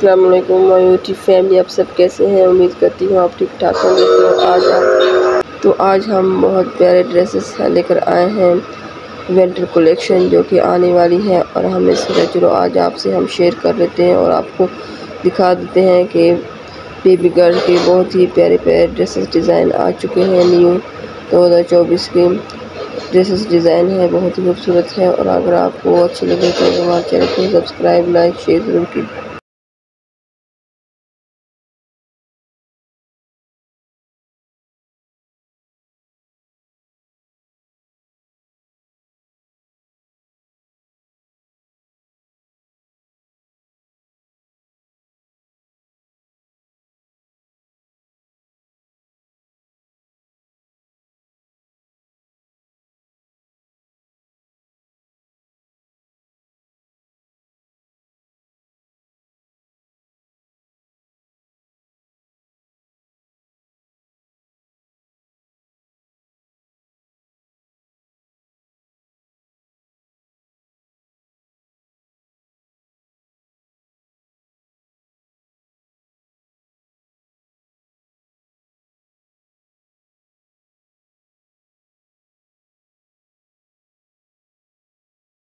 अस्सलाम वालेकुम my YouTube family, आप सब कैसे हैं। उम्मीद करती हूँ आप ठीक ठाक होंगे। तो आज हम बहुत प्यारे ड्रेसेस लेकर आए हैं, विंटर कलेक्शन जो कि आने वाली है। और हमें सोचा चलो आज आपसे हम शेयर कर लेते हैं और आपको दिखा देते हैं कि बेबी गर्ल के बहुत ही प्यारे प्यारे ड्रेसेस डिज़ाइन आ चुके हैं। न्यू 2024 के ड्रेसेस डिज़ाइन है, बहुत ही खूबसूरत है। और अगर आपको अच्छी लगे तो हमारे चैनल को सब्सक्राइब, लाइक, शेयर जरूर कीजिए।